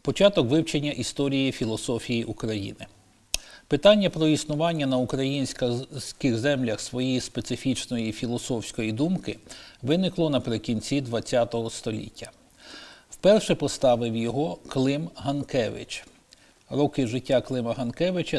Початок вивчення історії філософії України. Питання про існування на українських землях своєї специфічної філософської думки виникло наприкінці ХХ століття. Вперше поставив його Клим Ганкевич. Роки життя Клима Ганкевича –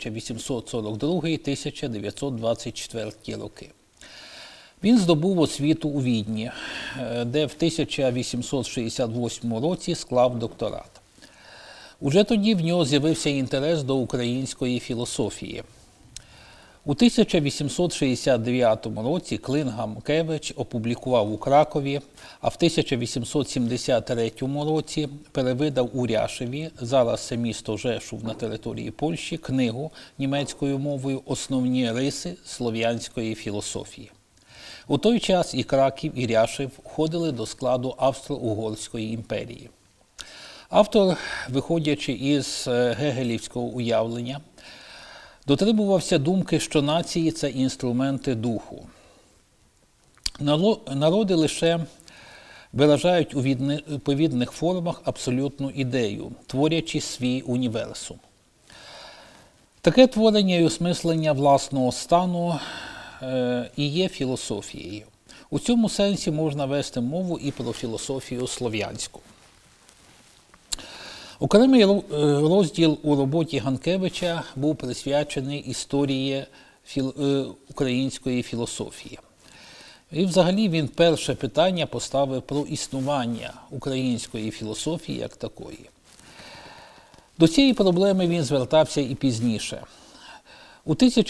1842-1924 роки. Він здобув освіту у Відні, де в 1868 році склав докторат. Уже тоді в нього з'явився інтерес до української філософії. У 1869 році Клим Ганкевич опублікував у Кракові, а в 1873 році перевидав у Ряшеві, зараз це місто Жешув на території Польщі, книгу німецькою мовою «Основні риси слов'янської філософії». У той час і Краків, і Ряшев входили до складу Австро-Угорської імперії. Автор, виходячи із гегелівського уявлення, дотримувався думки, що нації – це інструменти духу. Народи лише виражають у відповідних формах абсолютну ідею, творячи свій універсум. Таке творення і осмислення власного стану і є філософією. У цьому сенсі можна вести мову і про філософію слов'янську. Окремий розділ у роботі Ганкевича був присвячений історії української філософії. І взагалі він перше питання поставив про існування української філософії як такої. До цієї проблеми він звертався і пізніше. У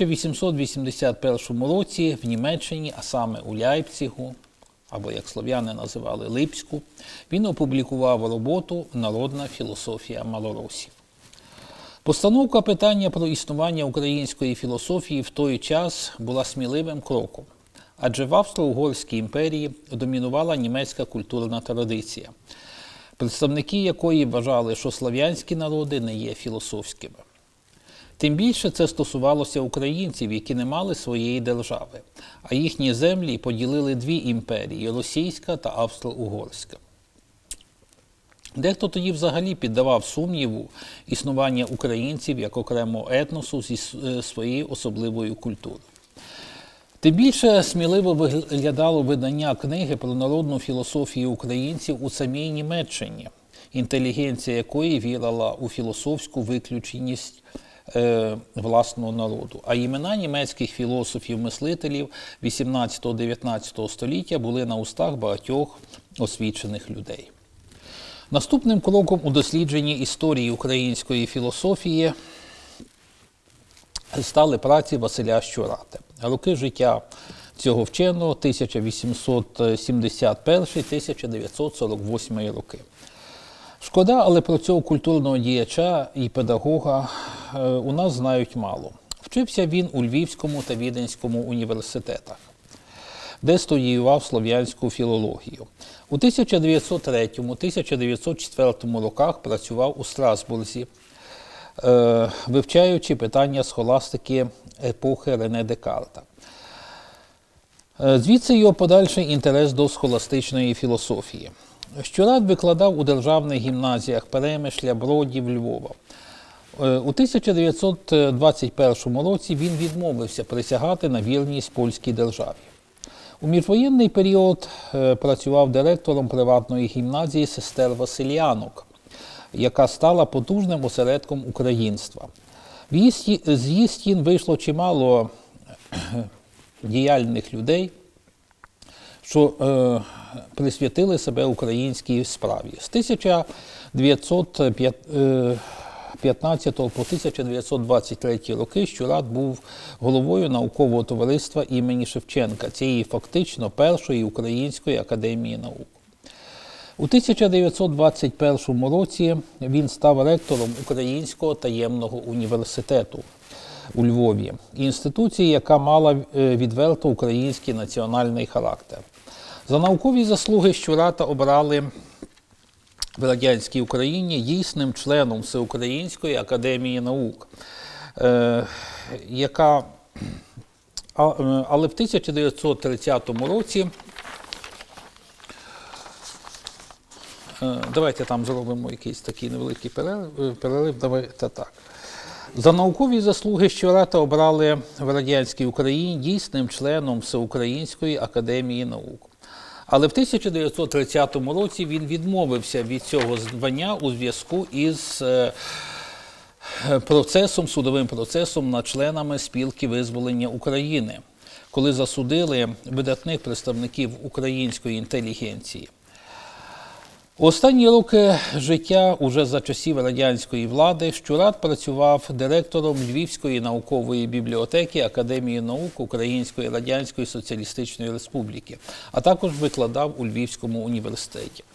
1881 році в Німеччині, а саме у Ляйпцигу, або, як слов'яни називали, Липську, він опублікував роботу «Народна філософія малоросів». Постановка питання про існування української філософії в той час була сміливим кроком, адже в Австро-Угорській імперії домінувала німецька культурна традиція, представники якої вважали, що слов'янські народи не є філософськими. Тим більше це стосувалося українців, які не мали своєї держави, а їхні землі поділили дві імперії – російська та австро-угорська. Дехто тоді взагалі піддавав сумніву існування українців як окремого етносу зі своєю особливою культурою. Тим більше сміливо виглядало видання книги про народну філософію українців у самій Німеччині, інтелігенція якої вірила у філософську виключеність власного народу. А імена німецьких філософів-мислителів 18-19 століття були на устах багатьох освічених людей. Наступним кроком у дослідженні історії української філософії стали праці Василя Щурати. Роки життя цього вченого 1871-1948 роки. Шкода, але про цього культурного діяча і педагога у нас знають мало. Вчився він у Львівському та Віденському університетах, де студіював слов'янську філологію. У 1903-1904 роках працював у Страсбурзі, вивчаючи питання схоластики епохи Рене Декарта. Звідси його подальший інтерес до схоластичної філософії. Щурат викладав у державних гімназіях Перемишля, Бродів, Львова. У 1921 році він відмовився присягати на вірність польській державі. У міжвоєнний період працював директором приватної гімназії сестер Василіянок, яка стала потужним осередком українства. З її стін вийшло чимало діяльних людей, що присвятили себе українській справі. З 1915 по 1923 роки Щурат був головою наукового товариства імені Шевченка, цієї фактично першої української академії наук. У 1921 році він став ректором Українського таємного університету у Львові, інституції, яка мала відверто український національний характер. За наукові заслуги Щурата обрали в радянській Україні дійсним членом Всеукраїнської академії наук, але в 1930 році Давайте там зробимо якийсь такий невеликий перерив. Давайте так. За наукові заслуги Щурата обрали в радянській Україні дійсним членом Всеукраїнської академії наук. Але в 1930 році він відмовився від цього звання у зв'язку із судовим процесом над членами Спілки визволення України, коли засудили видатних представників української інтелігенції. У останні роки життя, уже за часів радянської влади, Щурат працював директором Львівської наукової бібліотеки Академії наук Української Радянської Соціалістичної Республіки, а також викладав у Львівському університеті.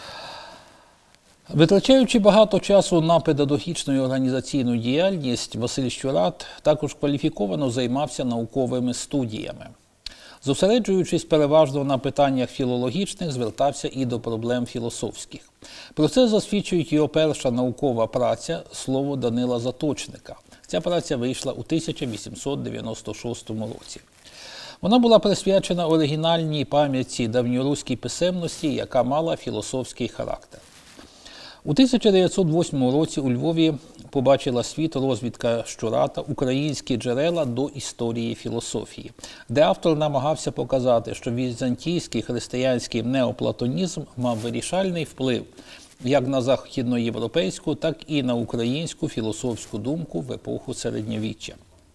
Витрачаючи багато часу на педагогічну і організаційну діяльність, Василь Щурат також кваліфіковано займався науковими студіями. Зосереджуючись переважно на питаннях філологічних, звертався і до проблем філософських. Про це засвідчує його перша наукова праця «Слово Данила Заточника». Ця праця вийшла у 1896 році. Вона була присвячена оригінальній пам'ятці давньоруській писемності, яка мала філософський характер. У 1908 році у Львові побачила світ розвідка Щурата «Українські джерела до історії філософії», де автор намагався показати, що візантійський християнський неоплатонізм мав вирішальний вплив як на західноєвропейську, так і на українську філософську думку в епоху Середньовіччя.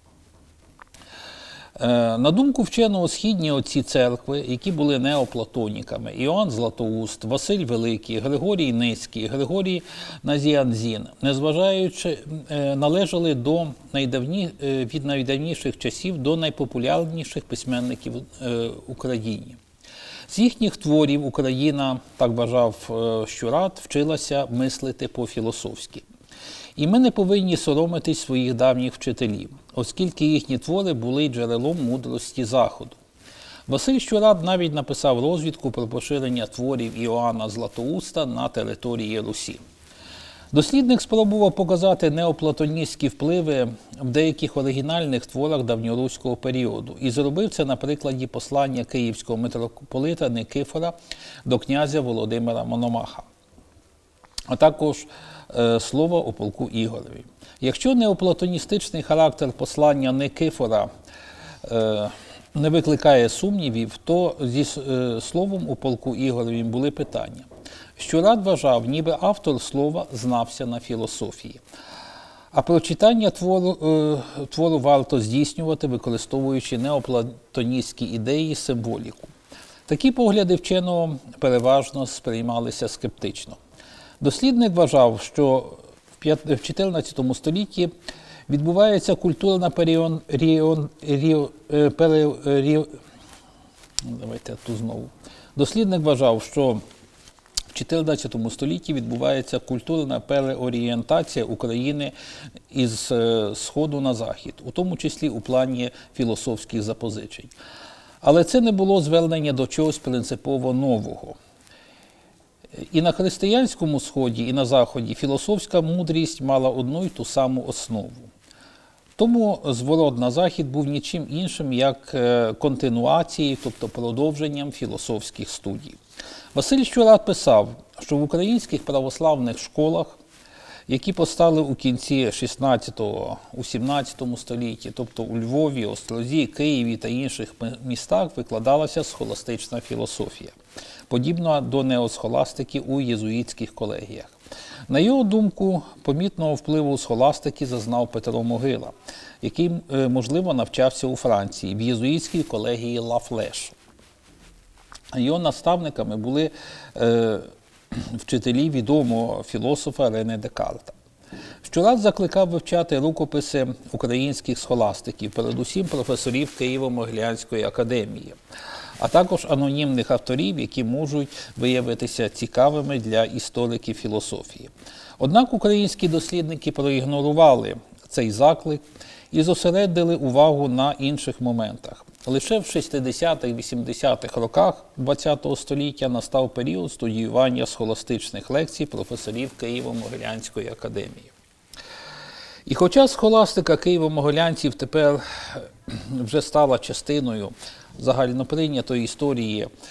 На думку вченого, східні отці церкви, які були неоплатоніками – Іоанн Златоуст, Василь Великий, Григорій Ницький, Григорій Назіанзін, незважаючи, належали від найдавніших часів до найпопулярніших письменників в Україні. З їхніх творів Україна, так вважав Щурат, вчилася мислити по-філософськи. І ми не повинні соромитись своїх давніх вчителів, оскільки їхні твори були джерелом мудрості Заходу. Василь Щурат навіть написав розвідку про поширення творів Іоанна Златоуста на території Русі. Дослідник спробував показати неоплатоністські впливи в деяких оригінальних творах давньоруського періоду і зробив це на прикладі послання київського митрополита Никифора до князя Володимира Мономаха, а також слово о полку Ігорові. Якщо неоплатоністичний характер послання Никифора не викликає сумнівів, то зі словом у полку Ігорові були питання. Щурат вважав, ніби автор слова знався на філософії, а прочитання твору варто здійснювати, використовуючи неоплатоністські ідеї і символіку. Такі погляди вченого переважно сприймалися скептично. Дослідник вважав, що в 14 столітті відбувається культурна переорієнтація України із Сходу на Захід, у тому числі у плані філософських запозичень. Але це не було звернення до чогось принципово нового. І на християнському Сході, і на Заході філософська мудрість мала одну й ту саму основу. Тому зворот на Захід був нічим іншим, як континуацією, тобто продовженням філософських студій. Василь Щурат писав, що в українських православних школах, які постали у кінці 16-го, у 17 столітті, тобто у Львові, Острозі, Києві та інших містах, викладалася схоластична філософія, подібна до неосхоластики у єзуїтських колегіях. На його думку, помітного впливу схоластики зазнав Петро Могила, який, можливо, навчався у Франції, в єзуїтській колегії Ла Флеш. Його наставниками були вчителі відомого філософа Рене Декарта. Щурат закликав вивчати рукописи українських схоластиків, передусім професорів Києво-Могилянської академії, а також анонімних авторів, які можуть виявитися цікавими для істориків філософії. Однак українські дослідники проігнорували цей заклик і зосередили увагу на інших моментах. Лише в 60-80-х роках ХХ століття настав період студіювання схоластичних лекцій професорів Києво-Могилянської академії. І хоча схоластика києво-могилянців тепер вже стала частиною загальноприйнятої історії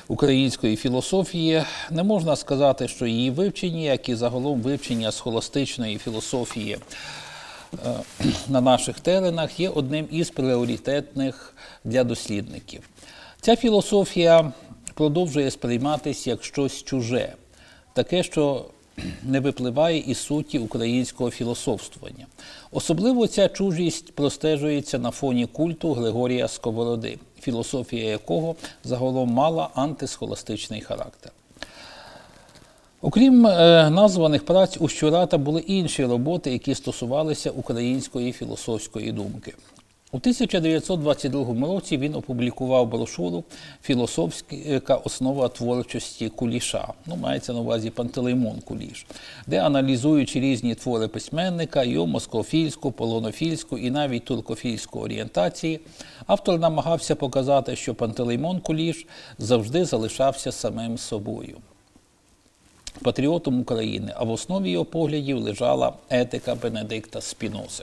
української філософії, не можна сказати, що її вивчення, як і загалом вивчення схоластичної філософії на наших теренах, є одним із пріоритетних для дослідників. Ця філософія продовжує сприйматися як щось чуже, таке, що не випливає із суті українського філософствування. Особливо ця чужість простежується на фоні культу Григорія Сковороди, філософія якого загалом мала антисхоластичний характер. Окрім названих праць, у Щурата були інші роботи, які стосувалися української філософської думки. У 1922 році він опублікував брошуру «Філософська основа творчості Куліша», мається на увазі Пантелеймон Куліш, де, аналізуючи різні твори письменника, його москофільську, полонофільську і навіть туркофільську орієнтації, автор намагався показати, що Пантелеймон Куліш завжди залишався самим собою, патріотом України, а в основі його поглядів лежала етика Бенедикта Спінози.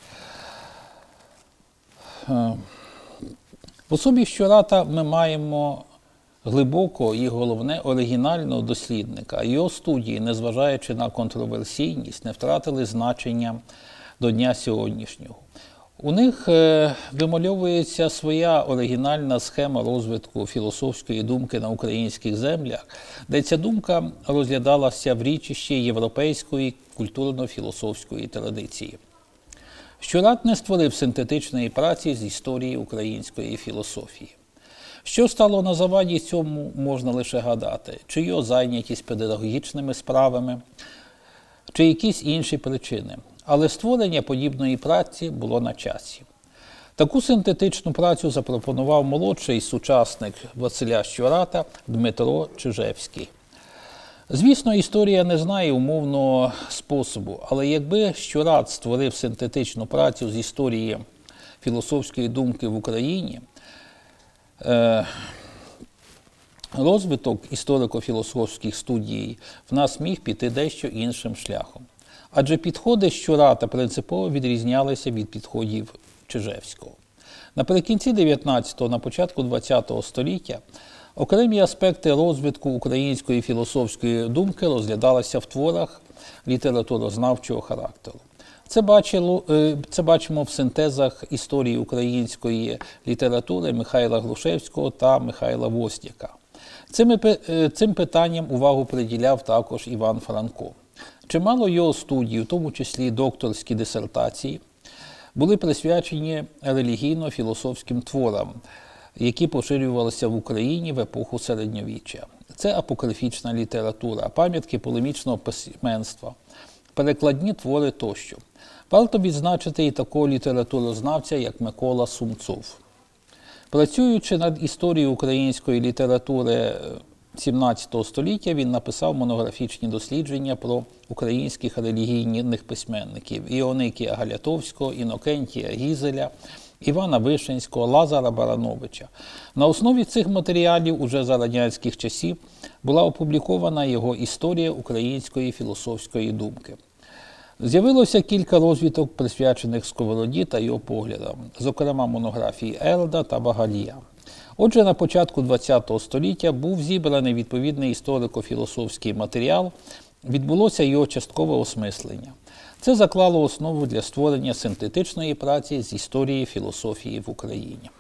В особі Щурата ми маємо глибокого і, головне, оригінального дослідника. Його студії, незважаючи на контроверсійність, не втратили значення до дня сьогоднішнього. У них вимальовується своя оригінальна схема розвитку філософської думки на українських землях, де ця думка розглядалася в річищі європейської культурно-філософської традиції. Щурат не створив синтетичної праці з історії української філософії. Що стало на заваді цьому, можна лише гадати, чи його зайнятість педагогічними справами, чи якісь інші причини. Але створення подібної праці було на часі. Таку синтетичну працю запропонував молодший сучасник Василя Щурата Дмитро Чижевський. Звісно, історія не знає умовного способу, але якби Щурат створив синтетичну працю з історії філософської думки в Україні, розвиток історико-філософських студій в нас міг піти дещо іншим шляхом. Адже підходи Щурата принципово відрізнялися від підходів Чижевського. Наприкінці 19-го, на початку 20-го століття окремі аспекти розвитку української філософської думки розглядалися в творах літературознавчого характеру. Це бачимо в синтезах історії української літератури Михайла Грушевського та Михайла Воздяка. Цим питанням увагу приділяв також Іван Франко. Чимало його студій, у тому числі докторські дисертації, були присвячені релігійно-філософським творам, які поширювалися в Україні в епоху середньовіччя. Це апокрифічна література, пам'ятки полемічного письменства, перекладні твори тощо. Варто відзначити і такого літературознавця, як Микола Сумцов. Працюючи над історією української літератури XVII століття, він написав монографічні дослідження про українських релігійних письменників Іоникія Галятовського, Інокентія Гізеля, Івана Вишенського, Лазара Барановича. На основі цих матеріалів уже за радянських часів була опублікована його історія української філософської думки. З'явилося кілька розвиток, присвячених Сковороді та його поглядам, зокрема монографії Ерда та Багалія. Отже, на початку ХХ століття був зібраний відповідний історико-філософський матеріал, відбулося його часткове осмислення. Це заклало основу для створення синтетичної праці з історії філософії в Україні.